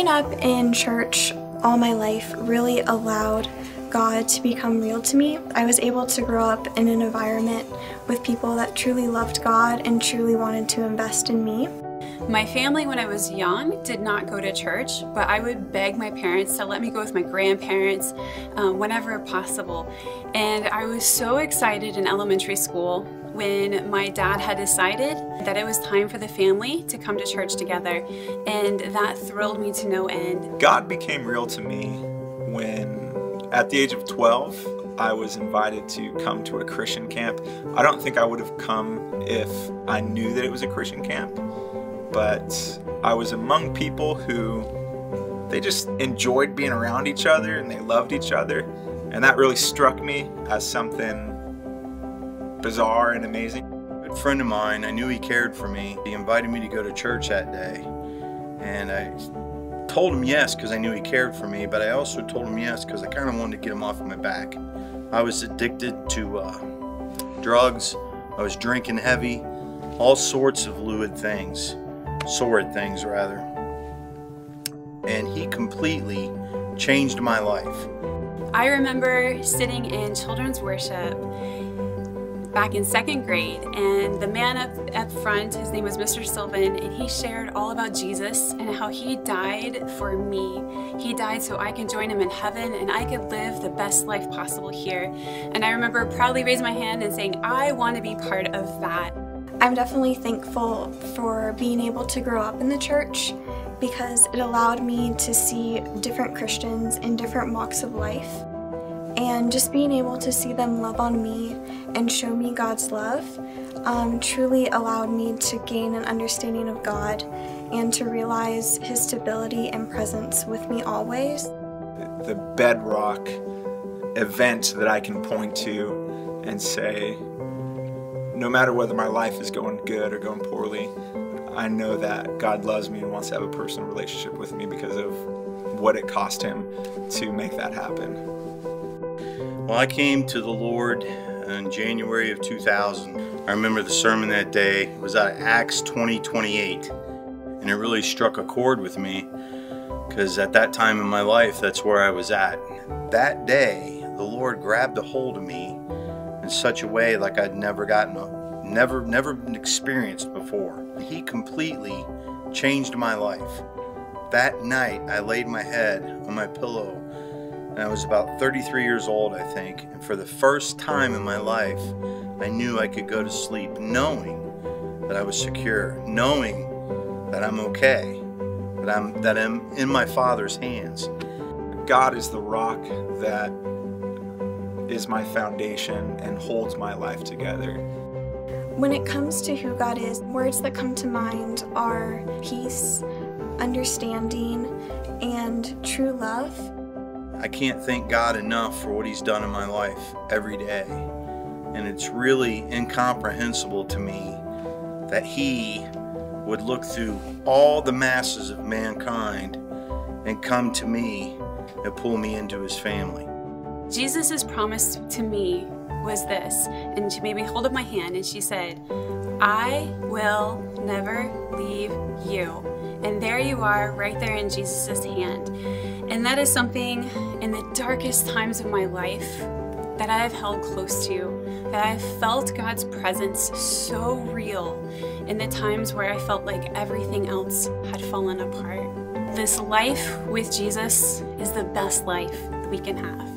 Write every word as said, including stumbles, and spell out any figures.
Growing up in church all my life really allowed God to become real to me. I was able to grow up in an environment with people that truly loved God and truly wanted to invest in me. My family, when I was young, did not go to church, but I would beg my parents to let me go with my grandparents um, whenever possible. And I was so excited in elementary school when my dad had decided that it was time for the family to come to church together, and that thrilled me to no end. God became real to me when, at the age of twelve, I was invited to come to a Christian camp. I don't think I would have come if I knew that it was a Christian camp, but I was among people who they just enjoyed being around each other and they loved each other, and that really struck me as something bizarre and amazing. A good friend of mine, I knew he cared for me. He invited me to go to church that day, and I told him yes because I knew he cared for me, but I also told him yes because I kind of wanted to get him off my back. I was addicted to uh, drugs, I was drinking heavy, all sorts of lewd things, sordid things rather, and he completely changed my life. I remember sitting in children's worship back in second grade, and the man up, up front, his name was Mister Sylvan, and he shared all about Jesus and how he died for me. He died so I could join him in heaven and I could live the best life possible here. And I remember proudly raising my hand and saying, I want to be part of that. I'm definitely thankful for being able to grow up in the church because it allowed me to see different Christians in different walks of life. And just being able to see them love on me and show me God's love um, truly allowed me to gain an understanding of God and to realize His stability and presence with me always. The bedrock event that I can point to and say, no matter whether my life is going good or going poorly, I know that God loves me and wants to have a personal relationship with me because of what it cost Him to make that happen. Well, I came to the Lord in January of two thousand. I remember the sermon that day was out of Acts twenty twenty-eight, and it really struck a chord with me because at that time in my life, that's where I was at. That day, the Lord grabbed a hold of me in such a way like I'd never gotten, a, never, never experienced before. He completely changed my life. That night, I laid my head on my pillow. And I was about thirty-three years old, I think, and for the first time in my life, I knew I could go to sleep knowing that I was secure, knowing that I'm okay, that I'm, that I'm in my Father's hands. God is the rock that is my foundation and holds my life together. When it comes to who God is, words that come to mind are peace, understanding, and true love. I can't thank God enough for what He's done in my life every day. And it's really incomprehensible to me that He would look through all the masses of mankind and come to me and pull me into His family. Jesus' promise to me was this, and she made me hold up my hand and she said, I will never leave you. And there you are, right there in Jesus' hand. And that is something in the darkest times of my life that I have held close to, that I've felt God's presence so real in the times where I felt like everything else had fallen apart. This life with Jesus is the best life that we can have.